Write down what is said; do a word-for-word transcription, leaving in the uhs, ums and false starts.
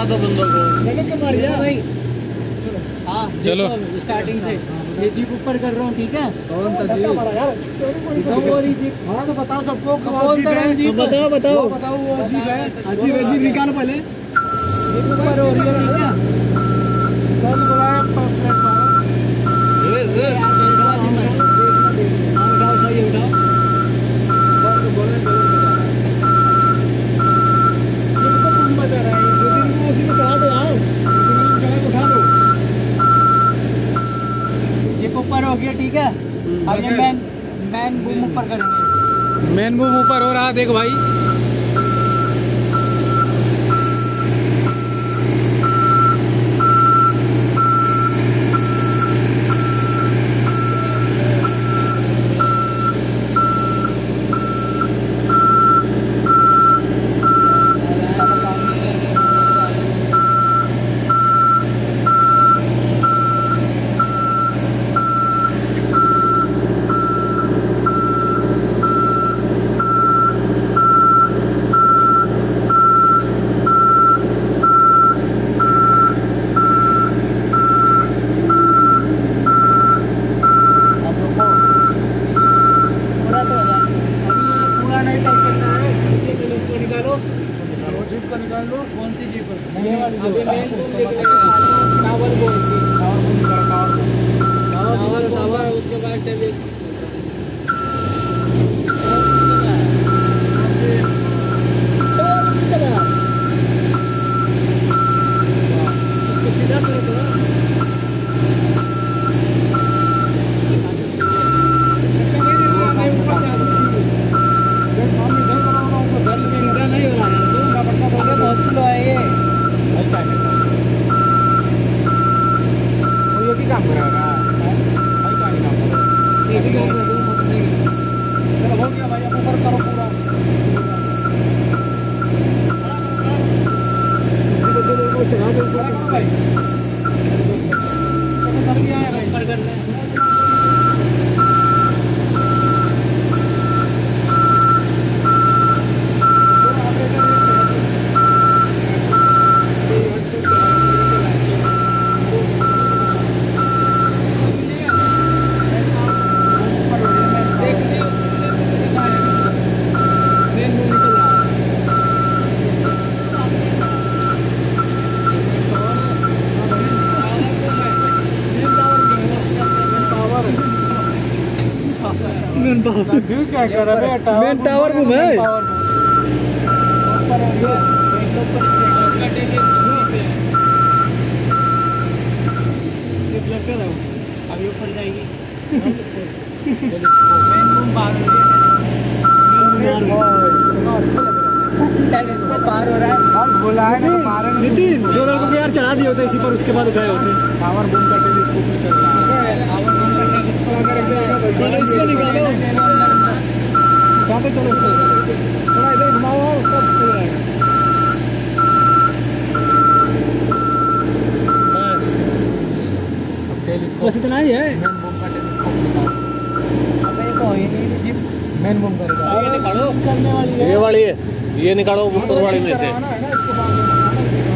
दो बंदों को। भाई हाँ चलो स्टार्टिंग से ये जीप ऊपर कर रहा हूँ, ठीक है? कौन सा जीप? वो वाली जीप। हाँ तो बताओ सबको कौन सा है जीप? बताओ बताओ बताओ वो जीप है। जीप है, जीप निकालो पहले। जीप ऊपर हो रही है, ठीक है? कौन बुलाया? उठाओ, सही है, उठाओ। बोले जीप को तुम बता रहा है, दो दिन को उसी को चढ़ा दो यार, चढ़ा के उठा दो। जीप ऊपर हो गया, ठीक है? अब ये मैन मैन बूम ऊपर करेंगे। मेन बूम ऊपर हो रहा, देख भाई। कौन सी जीप? ये वाली। अभी मेन बूम देखने के टावर बोल की टावर टावर उसके बाद टेलिस सीधा करो तो बहुत स्लो है ये। वो ये भी काम करेगा, भाई क्या काम करेगा? ये भी काम करेगा। चलो हो गया भाई, अब ऊपर करो पूरा। इसी को दो लोगों को चढ़ा दो ऊपर करो भाई। चलो कर दिया है भाई, ऊपर करना है। व्यूज क्या कर रहा है? मेन टावर घूम है। ऊपर हो गया, ऊपर उसका टेलिस अभी ऊपर जाएगी। मेन बूम बाहर हो रही है, टेलिस को पार हो रहा है। बुलाए ना मारे नितिन, दो लोगों को यार चढ़ा दिए होते इसी पर, उसके बाद उठाए होते। टावर बूम का टेलीस्कोप निकल रहा है। टावर बूम का टेलिस्कोप अगर एक जगह चलो इसको निकालो, जाते चलो इसको थोड़ा इधर घुमाओ और तब सही रहेगा। बस अब टेलीस्कोप बस इतना ही है। मेन बूम का टेलीस्कोप निकालो। अबे ये तो ही नहीं जीप। मेन बूम करेगा, ये निकालो करने वाली है। ये वाली है, ये निकालो ऊपर वाली में से। इसको